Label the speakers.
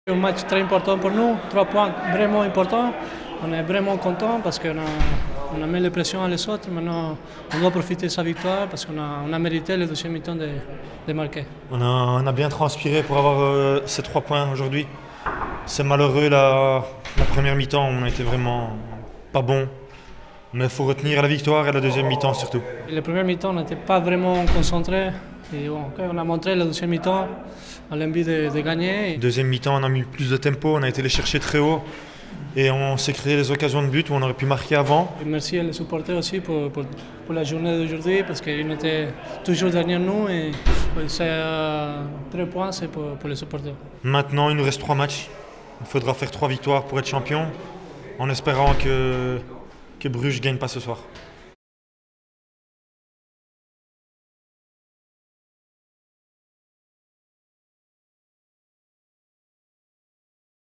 Speaker 1: Un match très important pour nous, 3 points vraiment importants. On est vraiment content parce qu'on a mis la pression à les autres. Maintenant, on doit profiter de sa victoire parce qu'on a mérité le deuxième mi-temps de marquer.
Speaker 2: On a bien transpiré pour avoir ces 3 points aujourd'hui. C'est malheureux, la première mi-temps, on a été vraiment pas bon. Mais il faut retenir la victoire et la deuxième mi-temps surtout.
Speaker 1: Et la première mi-temps, on n'était pas vraiment concentré. Et bon, on a montré la deuxième mi-temps, on a envie de gagner.
Speaker 2: Deuxième mi-temps, on a mis plus de tempo, on a été les chercher très haut. Et on s'est créé des occasions de but où on aurait pu marquer avant.
Speaker 1: Et merci à les supporters aussi pour la journée d'aujourd'hui parce qu'ils étaient toujours derrière nous et c'est 3 points c'est pour les supporters.
Speaker 2: Maintenant, il nous reste 3 matchs. Il faudra faire 3 victoires pour être champion en espérant que Bruges ne gagne pas ce soir.